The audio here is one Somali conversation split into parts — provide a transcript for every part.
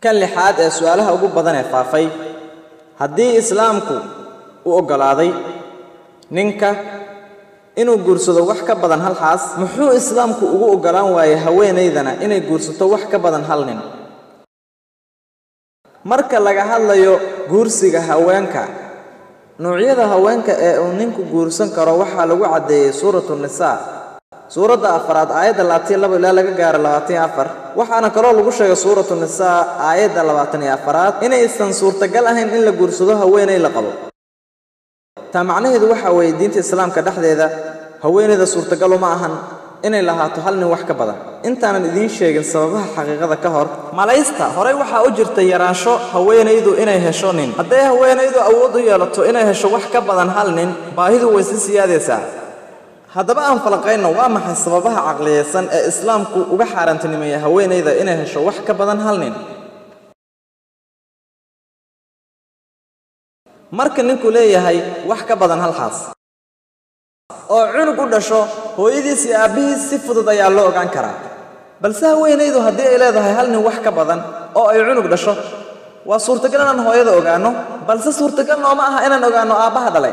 kan lixaad ee su'aalaha ugu badan ee faafay haddii islaamku u ogolaaday ninka inuu guursado wax ka badan hal xaas muxuu islaamku ugu ogolaan waayay haweenaydana inay guursato wax ka badan hal nin marka laga hadlayo guursiga haweenka noocyada haweenka ee uu ninku guursan karo waxaa lagu cadeeyay suuratu nisaa suuradda 4 aayadda 22 ilaa laga gaaro 24 waxaana kaloo lagu sheegay suuratu nisaa aayadda 24 inaysan suurtagal ahayn in la guursado haweenay la qabo taa macnaheedu waxa weeye diinta islaamka dhexdeeda haweenayda suurtagal uma ahan inay lahaato hal nin wax ka badan intaanan idiin sheegin sababaha xaqiiqada ka hor malaysta horey waxaa u jirta yaraansho haweenaydu inay hesho nin hadday haweenaydu awood u yeelato inay hesho wax ka badan hal nin baahidu way sii siyaadaysaa haddaba aan falaqayno waa maxay sababaha caqliyeysan ee islaamku uga xaaraantinimeeyay haweenayda inay hesho wax ka badan hal nin marka ninku leeyahay wax ka badan hal xaas oo cunug u dhasho hooyadiis iyo aabihiis si fudud ayaa loo ogaan karaa balse haweenaydu haddii ay leedahay hal nin wax ka badan oo ay cunug dhasho waa suurtagal inaan hooyada ogaano balse suurtagal nooma aha inaan ogaano aabbaha dhalay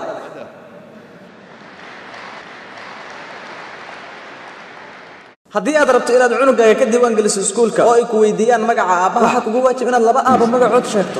haddii aad rabto inaad cunugaaga ka diiwaan geliso iskuulka oo ay ku weydiiyaan magaca aabbaha waxaa kugu waajib inaad laba aabbo magacood sheegto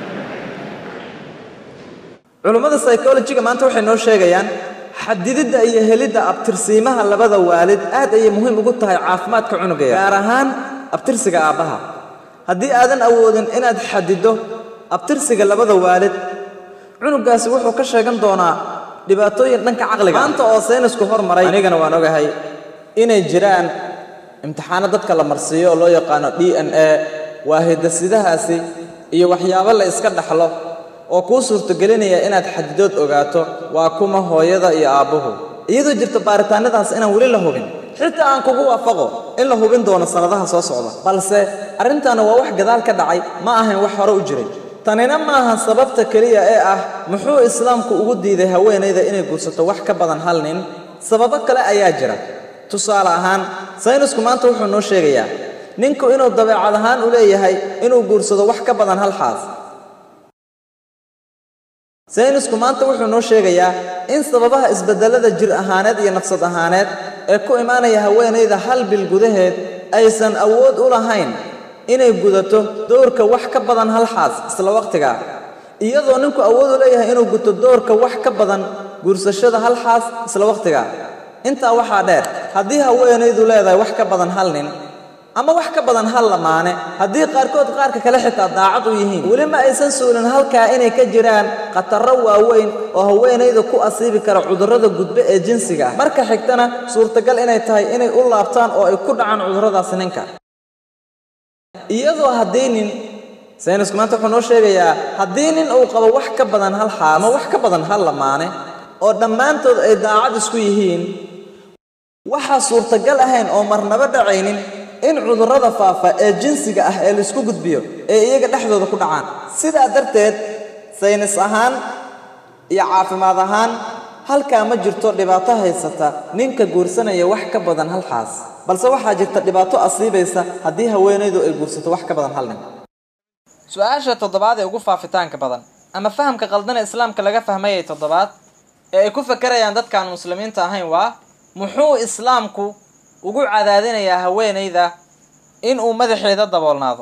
culimada psychology-ga maanta waxay noo sheegayaan xadididda iyo helidda abtirsiimaha labada waalid aad ayay muhiim ugu tahay caafimaadka cunuga gaar ahaan abtirsiga aabbaha haddii aadan awoodin inaad xadido abtirsiga labada waalid cunugaasi wuxuu ka sheegan doonaa dhibaatooyin dhanka caqliga maanta oo saynisku hormaray anigana waan ogahay inay jiraan imtixaano dadka la marsiiyo oo loo yaqaano DNA waa hidasidahaasi iyo waxyaabo la iska dhaxlo oo kuu suurtagelinaya inaad xadidood ogaato waa kuma hooyada iyo aabbuhu iyadoo jirto baaritaanadaas inaan weli la hubin xitaa aan kugu waafaqo in la hubin doono sanadaha soo socda balse arrintaana waa wax gadaal ka dhacay ma ahayn wax hore u jiray tanina maaha sababta keliya ee ah muxuu islaamku ugu diiday haweenayda inay guursato wax ka badan hal nin sababo kale ayaa jira tusaale ahaan saynisku maanta wuxuu noo sheegayaa ninku inuu dabeecad ahaan u leeyahay inuu guursado wax ka badan hal xaas saynisku maanta wuxuu noo sheegayaa in sababaha isbedelada jir ahaaneed iyo nafsad ahaaneed ee ku imaanaya haweenayda hal bil gudaheed aysan awood u lahayn inay gudato doorka wax ka badan hal xaas isla waqtiga iyadoo ninku awood u leeyahay inuu guto doorka wax ka badan guursashada hal xaas isla waqtiga intaa waxaa dheer haddii haweenaydu leedahay wax ka badan hal nin ama wax ka badan hal lamaane haddii qaarkood qaarka kale xitaa daacad u yihiin weli ma aysan suulin halkaa inay ka jiraan khatarro waaweyn oo haweenayda ku asiibi kara cudurrada gudbe ee jinsiga ah marka xigtana suurtagal inay tahay inay u laabtaan oo ay ku dhacaan cudurradaasi ninka iyadoo haddii nin saynisku maanta wuxuu noo sheegayaa haddii nin uu qabo wax ka badan hal xaas ama wax ka badan hal lamaane oo dhammaantood ay daacad isku yihiin waxaa suurtagal ahayn oo marnaba dhacaynin in cudurrada faafa ee jinsiga ah ee la isku gudbiyo ee iyaga dhexdooda ku dhacaan sidaa darteed saynis ahaan iyo caafimaad ahaan halkaa ma jirto dhibaato haysata ninka guursanaya wax ka badan hal xaas balse waxaa jirta dhibaato asiibaysa haddii haweenaydu ay guursato wax ka badan hal nin su-aasha toddobaad ee ugu faafitaanka badan ama fahamka qaldan ee islaamka laga fahmayay toddobaad ee ay ku fakarayaan dadkaan muslimiinta ahayn waa muxuu islaamku ugu cadaadinayaa haweenayda in uu madaxeeda daboolnaado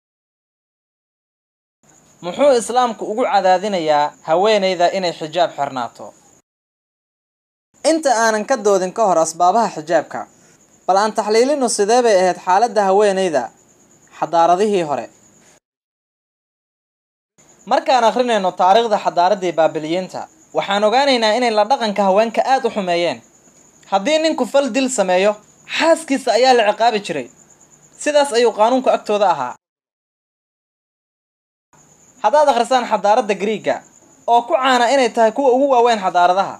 muxuu islaamku ugu cadaadinayaa haweenayda inay xijaab xirnaato inta aanan ka doodin ka hor asbaabaha xijaabka bal aan taxliilino sidee bay ahayd xaaladda haweenayda xadaaradihii hore markaan akhrinayno taariikhda xadaaradii baabiliyiinta waxaan ogaanaynaa inay la dhaqanka haweenka aad u xumeeyeen haddii ninku fal dil sameeyo xaaskiisa ayaa la ciqaabi jiray sidaas ayuu qaanuunku agtooda ahaa haddaad akhrisaan xadaaradda Griiga oo ku caana inay tahay kuwa ugu waaweyn xadaaradaha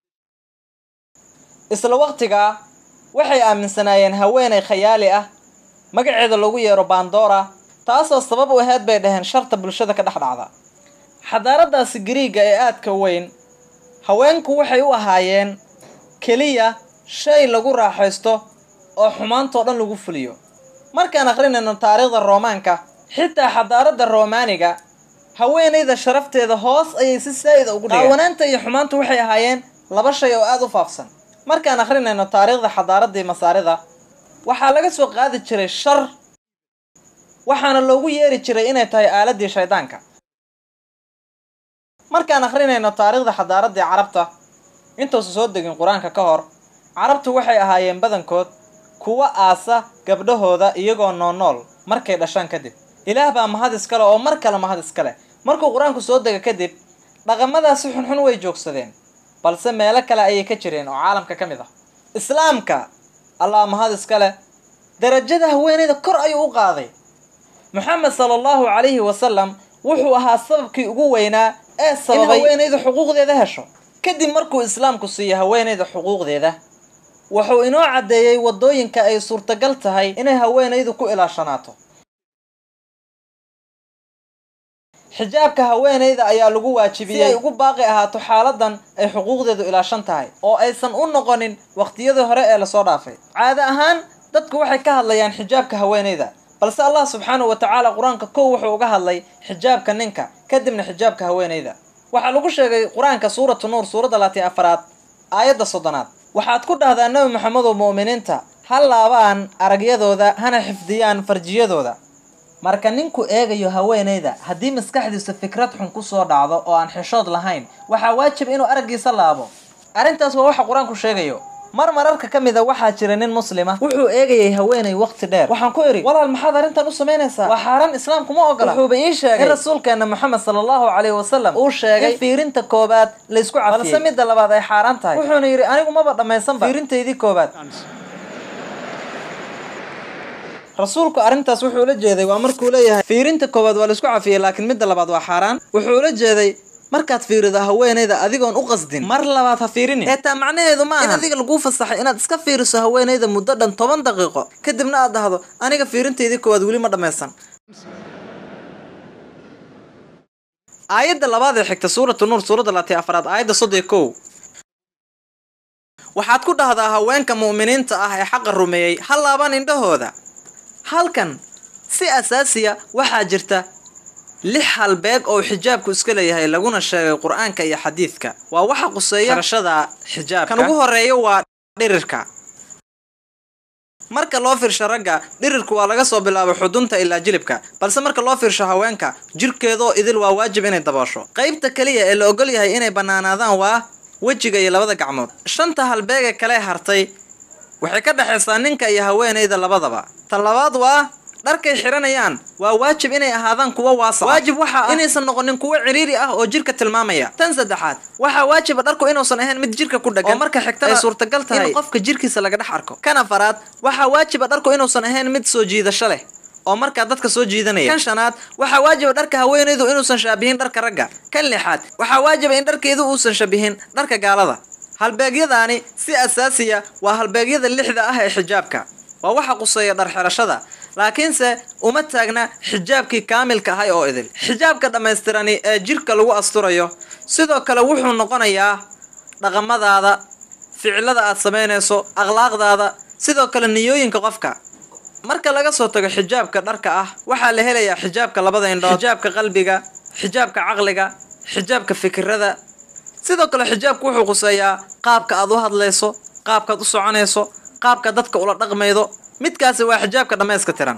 isla waqtiga waxay aaminsanaayeen haweenay khayaali ah magaceeda lagu yeero Pandora taasoo sabab u ahayd bay dhaheen sharta bulshada ka dhaxdhacda xadaaraddaasi Griiga ee aadka weyn haweenku waxay u ahaayeen kaliya shay lagu raaxaysto oo xumaanto dhan lagu fuliyo markaan akhrinayno taariikhda Roomaanka xitaa xadaaradda Roomaaniga haweeneyda sharafteeda hoos ayay si saa'id ugu dhigeen. Qaawanaanta iyo xumaantu waxay ahaayeen laba shay oo aad u faafsan. markaan akhrinayno taariikhda xadaaradda Masaarida waxaa laga soo qaadi jiray shar waxaana loogu yeeri jiray inay tahay aaladii shaydaanka. markaan akhrinayno taariikhda xadaaradda Carabta intuusan soo degin Quraanka ka hor, Carabtu waxay ahaayeen badankood kuwa aasa gabdhahooda iyagoo nool markay dhashaan kadib. Ilaah baa mahad iskale oo mar kale mahad iskale. markuu Quraanku soo dega kadib, dhaqamadaasi xunxun way joogsadeen, balse meelo kale ayay ka jireen oo caalamka ka mid ah. Islaamka Allah mahad iskale darajada haweeneyda kor ayuu u qaaday. Muhammad sallallahu alayhi wa sallam wuxuu ahaa sababkii ugu weynaa ee sababay in haweeneyda xuquuqdeeda hesho. kadib markuu islaamku siiyay haweeneyda xuquuqdeeda, wuxuu inoo cadeeyay wadooyinka ay suurtagal tahay inay haweeneydu ku ilaashanaato. xijaabka haweeneyda ayaa lagu waajibiyay si ay ugu baaqi ahaato xaaladan ay xuquuqdeedu ilaashan tahay oo aysan u noqonin waqtiyadii hore ee la soo dhaafay. caada ahaan dadku waxay ka hadlayaan xijaabka haweeneyda, balse Allah subhanahu wa ta'ala Quraanka wuxuu uga hadlay xijaabka ninka kadibna xijaabka haweeneyda. waxaa lagu sheegay Quraanka suuratu Nuur suurada 24 aayadda 30. waxaad ku dhahdaa Nabi Maxamed oo muuminiinta hal laabaan aragyadooda hana xifdiyaan farjiyadooda. marka ninku eegayo haweeneyda haddii maskaxdiisa fikrad xun ku soo dhacdo oo aan xishood lahayn, waxaa waajib inuu aragiisa laabo. arintaas waa waxa Quraanku sheegayo. mararka kamida waxaa jira nin muslima wuxuu eegayay haweeney waqti dheer. waxaan ku iri walaal maxaad arintan u sameynaysaa? waa xaraan islaamku ma ogola. wuxuu ii sheegay rasuulkeena Muhammad sallallahu alayhi wa sallam uu sheegay fiirinta koobaad la isku cafiyay, balse midda labaad ay xaraan tahay. wuxuuna yiri anigu maba dhameysanba fiirinteedii koobaad. rasuulku arintaas wuxuu la jeeday waa markuu leeyahay fiirinta koobaad waa la isku cafiyay laakiin midda labaad waa xaraan. wuxuu la jeeday markaad fiirido haweeneyda adigoon u qasdin mar labaad ha fiirin. taa macnaheedu ma aha in adiga lagu fasaxay inaad iska fiiriso haweeneyda muddo dhan 10 daqiiqo kadibna aad dhahdo aniga fiirinteedii koowaad wali ma dhameysan. aayadda labaad ee xigta suuratu Nuur suurada 24 aayadda 31 waxaad ku dhahdaa haweenka muuminiinta ah ee xaq rumeeyay hal laaban indhahooda. halkan si asaasiya waxaa jirta 6 halbeeg oo xijaabku iska leeyahay laguna sheegay Quraanka iyo xadiidka. waa waxa quseeya xirashada xijaabka. kan ugu horeeyo waa dhirirka. marka loo fiirsho ragga, dhirirku waa laga soo bilaabo xudunta ilaa jilibka, balse marka loo fiirsho haweenka, jirkeedo idil waa waajib inay daboosho. qaybta kaliya ee la ogol yahay inay banaanaadaan waa wajiga iyo labada gacmood. 5 halbeeg kale hartay waxay ka dhaxaysaa ninka iyo haweeneyda labadaba. tan labaad waa dharkay xiranayaan waa waajib inay ahaadaan kuwa waasa. waajib waxa inaysan noqonin kuwa ciriiri ah oo jirka tilmaamaya. tan saddexaad waxa waajib dharku inuusan ahayn mid jirka ku dhagan oo marka xigtana ay suurtagal tahay in qofka jirkiisa laga dhex arko. kan afaraad waxa waajib dharku inuusan ahayn mid soo jiidasho leh oo marka dadka soo jiidanaya. kan shanaad waxa waajib dharka haweeneydu inuusan shaabihin dharka ragga. kan lixaad waxa waajib in dharkeedu uusan shabihin dharka gaalada. halbeegyadaani si asaasiya waa halbeegyada 6 ah ee xijaabka. waa waxa quseeya dhar xirashada, laakiinse uma taagna xijaabkii kaamilka ahay oo idil. xijaabka dhameystirani ee jirka lagu asturayo sidoo kale wuxuu noqonayaa dhaqamadaada, ficilada aad sameynayso, akhlaaqdaada, sidoo kale niyooyinka qofka. marka laga soo tago xijaabka dharka ah, waxaa la helayaa xijaabka labada indhood, xijaabka qalbiga, xijaabka caqliga, xijaabka fikirada. sidoo kale xijaabku wuxuu quseeyaa qaabka aad u hadlayso, qaabka aad u soconayso, qaabka dadka ula dhaqmaydo. midkaasi waa xijaabka dhameyska tiran.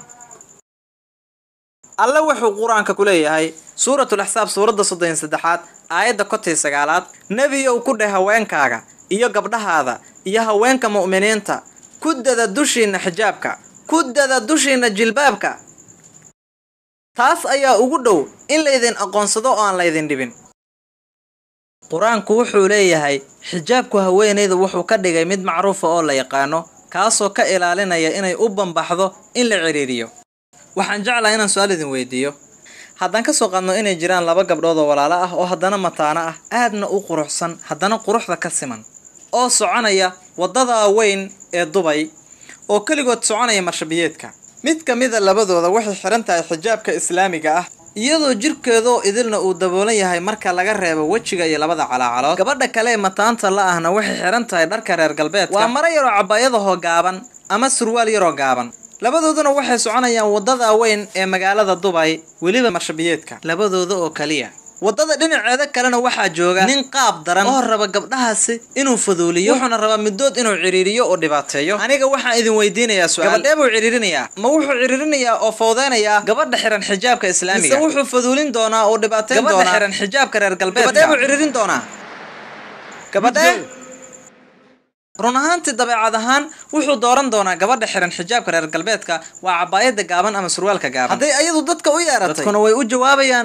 alla wuxuu Quraanka ku leeyahay suuratul Ahsaab suurada 33 aayadda 9 nabiyow ku dheh haweenkaaga iyo gabdhahaada iyo haweenka muuminiinta ku dada dushiina xijaabka, ku dada dushiina jilbaabka. taas ayaa ugu dhow in la idin aqoonsado oo aan la idin dhibin. Quraanku wuxuu leeyahay xijaabku haweeneyda wuxuu ka dhigay mid macruuf oo la yaqaano, kaasoo ka ilaalinaya inay u banbaxdo in la ciriiriyo. waxaan jeclahay inaan su'aal idin weydiiyo. haddaan ka soo qaadno inay jiraan 2 gabdhood oo walaalo ah oo haddana mataana ah, aadna u quruxsan, haddana quruxda ka siman, oo soconaya wadada weyn ee Dubai oo kaligood soconaya marshabiyeedka. mid kamida labadooda waxay xiran tahay xijaabka islaamiga ah iyadoo jirkeedu idilna uu daboolan yahay marka laga reebo wajiga iyo labada calaacalood. gabadha kale mataanta la ahna waxay xiran tahay dharka reer galbeedka. waa maro yar oo cabaayadaho gaaban ama surwaal yar oo gaaban. labadooduna waxay soconayaan wadada weyn ee magaalada Dubai waliba marshabiyeedka labadooda oo kaliya wadada dhinaceeda kalena waxaa jooga nin qaab daran oo raba gabdhahaasi inuu fuduuliyo wuxuuna rabaa midood inuu ciriiriyo oo dhibaateeyo aniga waxaan idin weydiinayaa su'aal gabadhee buu ciriirinayaa ma wuxuu ciriirinayaa oo fowdeenayaa gabadha xiran xijaabka islaamiga mise wuxuu fuduulin doonaa oo dhibaateyn doonaa gabadha xiran xijaabka reer galbeedka gabadhee buu ciriirin doonaa gabadhee run ahaantii dabeecad ahaan wuxuu dooran doonaa gabadha xiran xijaabka reer galbeedka waa cabaayada gaaban ama surwaalka gaaban hadday ayadu dadka u yeeratay dadkuna way u jawaabayaan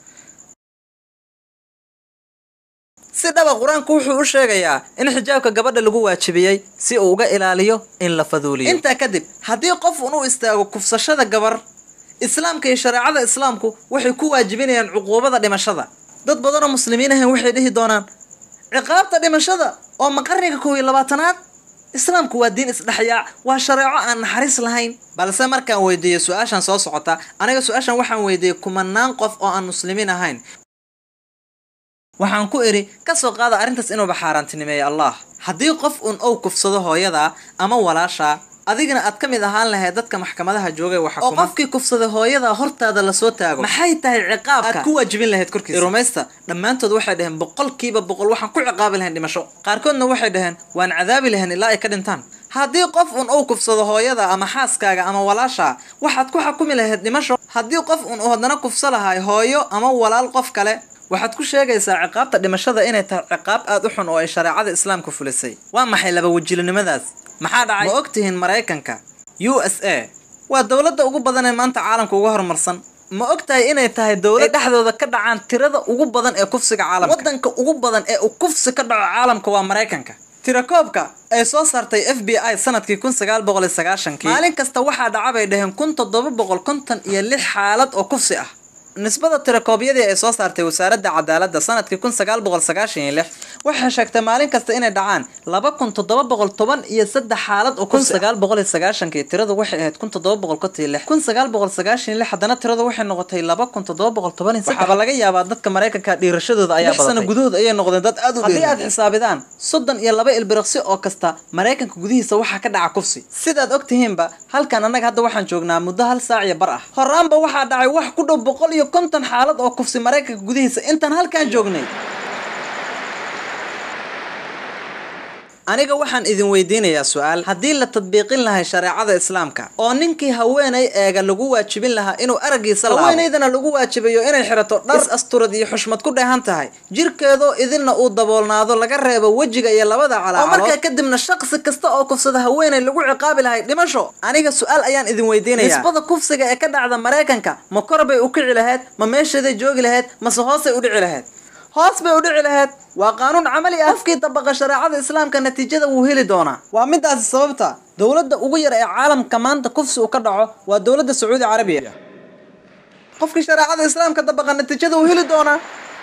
si dhaba quraanku wuxuu u sheegayaa in xijaabka gabadha lagu waajibiyay si uu uga ilaaliyo in la faduuliyo inta kadib hadii qof uu istaago kufsashada gabar islaamka iyo shariicada islaamku waxay ku waajibinayaan cuquubada dhimashada dad badan oo muslimiin ah waxay dhihi doonaan ciqaabta dhimashada oo maqarniga 12aad islaamku waa diin isdhaxyaac waa shariico aan naxariis lahayn balse markaan weydiiyo su'aashan soo socota aniga su'aashan waxaan weydiiyay kumanaan qof oo aan muslimiin ahayn waxaan ku iri ka soo qaada arintaas inuu baxaaraantinimeeyo Allah hadii qof uu kufsado hooyada ama walaasha adigana aad kamid ahaan lahayd dadka maxkamadaha joogay waxa kuma qofkii kufsada hooyada hortaada la soo taago maxay tahay ciqaabka aad ku waajibin lahayd korkiisa rumaysta dhamaantood waxay dhaheen 100% waxaan ku ciqaabi lahayn dhimasho qaarkoodna waxay dhaheen waan cadaabi lahayn ilaa ay ka dhintaan hadii qof uu kufsado hooyada ama xaaskaaga ama walaasha waxaad ku xukumi lahayd dhimasho hadii qof uu hadana kufsalahay hooyo ama walaal qof kale waxaad ku sheegaysaa ciqaabta dhimashada inay tahay ciqaab aad u xun oo ay shariicada islaamku fulisay waa maxay laba wajilinimadaas maxaa dhacay ma ogtihiin Mareykanka USA waa dawladda ugu badan ee maanta caalamka ugu horumarsan ma ogtahay inay tahay dawlad dhaxdooda ka dhacaan tirada ugu badan ee kufsiga caalamka wadanka ugu badan ee kufsi ka dhaco caalamka waa Mareykanka tirakoobka ay soo saartay FBI sanadkii 1990 maalin kasta waxa dhacay dhaheen 1756 xaalad oo kufsi ah nisbada tirakoobyadii ay soo saartay wasaaradda cadaaladda sanadkii 1996 waxay sheegtay maalin kasta inay dhacaan 2713 xaalad oo 1990 tiradu waxay ahayd 1796 hadana tiradu waxay noqotay 2713 waxa laga yaabaa dadka Mareykanka dhiirashadooda ayaa badan sana gudahood ayay noqdeen dad aad u dheer hadii aad xisaabidaan 32 ilbiriqsi oo kasta Mareykanka gudihiisa waxa ka dhaca kufsi sidaad ogtihiinba halkan anaga hadda waxaan joognaa muddo hal saac iyo bar ah horaanba waxa dhacay wax ku dhow 150 xaalad oo kufsi Mareykanka gudihiisa intaan halkan joognay aniga waxaan idin weydiinayaa su'aal hadii la tadbiiqin lahaa shariicada islaamka oo ninkii haweenay eega lagu waajibin lahaa inuu aragiisa laabo haweenaydana lagu waajibayo inay xirato dhar asturad iyo xushmad ku dheehan tahay jirkeedo idinna uu daboolnaado laga reebo wajiga iyo labada calaamad oo markaa kadibna shaqsi kasta oo kufsada haweenay lagu ciqaabi lahay dhimasho aniga su'aal ayaan idin weydiinayaa nisbada kufsiga ee ka dhacda Mareykanka ma kor bay u kici lahayd ma meesheeda joogi lahayd ma hoos ay u dhici lahayd hoos bay u dhici lahayd waa qaanuun camali ah afkii tabaqa shariicada islaamka natiijada uu heli doona waa midaas sababta dawladda ugu yar ee caalamka maanta kufsi uu ka dhaco waa dawladda Sacuudi Carabiya qofkii shariicada islaamka tabaqa natiijada uu heli doona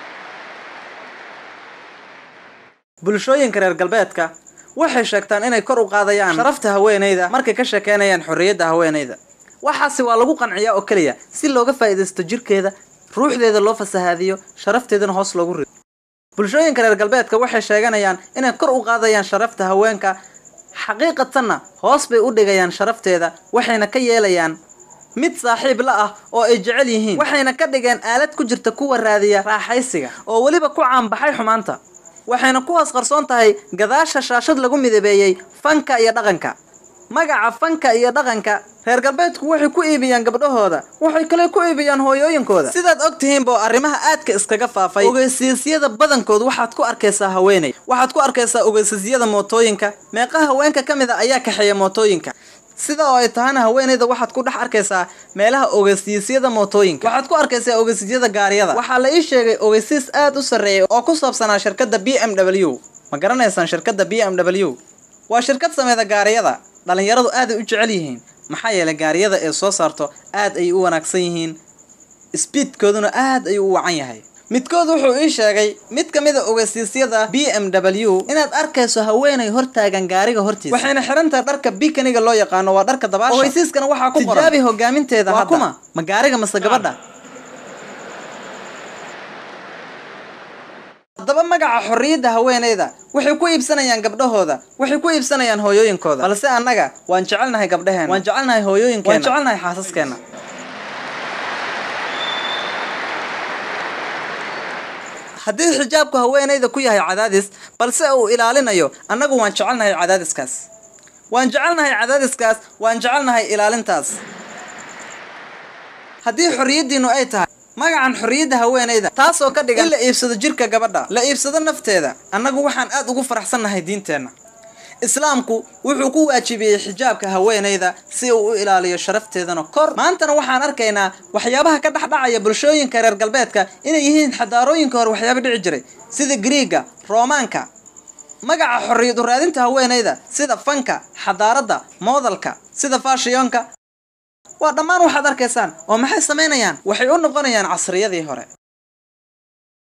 bulshooyinka reer galbeedka waxay sheegtaan inay kor u qaadayaan sharafta haweeneyda markay ka sheekeynayaan xorriyadda haweeneyda waxaasi waa lagu qanciyaa oo kaliya si looga faa'iideysto jirkeeda ruuxdeeda loo fasahaadiyo sharafteedana hoos loogu rido bulshooyinka reer galbeedka waxay sheeganayaan inay kor u qaadayaan sharafta haweenka xaqiiqatanna hoos bay u dhigayaan sharafteeda waxayna ka yeelayaan mid saaxiib la ah oo ay jecel yihiin waxayna ka dhigeen aalad ku jirta kuwa raadiya raaxaysiga oo waliba ku caanbaxay xumaanta waxayna ku hoos qarsoon tahay gadaasha shaashad lagu midabeeyay fanka iyo dhaqanka magaca fanka iyo dhaqanka reer galbeedku waxay ku iibiyaan gabdhahooda waxay kale ku iibiyaan hooyooyinkooda sidaad ogtihiin boo arrimaha aadka iskaga faafay ogeysiisyada badankood waxaad ku arkaysaa haweeney waxaad ku arkaysaa ogeysiisyada mootooyinka meeqa haweenka kamid ah ayaa kaxeeya mootooyinka sida oo ay tahana haweeneyda waxaad ku dhex arkaysaa meelaha ogeysiisyada mootooyinka waxaad ku arkaysaa ogeysiisyada gaariyada waxaa la ii sheegay ogeysiis aad u sareeya oo ku saabsanaa shirkadda BMW ma garanaysaan shirkadda BMW waa shirkad sameeyda gaariyada dhalinyaradu aad u jecel yihiin maxaa yeelay gaariyada ee soo saarto aad ay u wanaagsan yihiin speedkooduna aad ay u wacan yahay midkood wuxuu ii sheegay mid kamid ah ogeysiisyada BMW inaad arkayso haweeney hortaagan gaariga hortiisa waxayna xirantahay dharka bikaniga loo yaqaano waa dharka dabaasha ogeysiiskana waxa ku qoran tijaabi hogaaminteeda hadda kuma ma gaariga mase gabadha haddaba ma magaca xorriyadda haweeneyda waxay ku iibsanayaan gabdhahooda waxay ku iibsanayaan hooyooyinkooda balse annaga waan jecelnahay gabdhaheena waan jecelnahay hooyooyinkeena waan jecelnahay xaasaskeena haddii xijaabku haweeneyda ku yahay cadaadis balse uu ilaalinayo annagu waan jecelnahay cadaadiskaas waan jecelnahay ilaalintaas haddii xorriyaddiinu ay tahay magacan xorriyadda haweeneyda taasoo ka dhigan in la iibsado jirka gabadha la iibsado nafteeda annagu waxaan aad ugu faraxsannahay diinteenna islaamku wuxuu ku waajibiyey xijaabka haweeneyda si uu u ilaaliyo sharafteedana kor maantana waxaan arkaynaa waxyaabaha ka dhaxdhacaya bulshooyinka reer galbeedka inay yihiin xadaarooyinka hore waxyaabo dhici jiray sida Greega Roomaanka magaca xorriyad u raadinta haweeneyda sida fanka xadaaradda moodalka sida faashiyonka waa dhammaan waxaad arkaysaan oo maxay sameynayaan waxay u noqonayaan casriyadii hore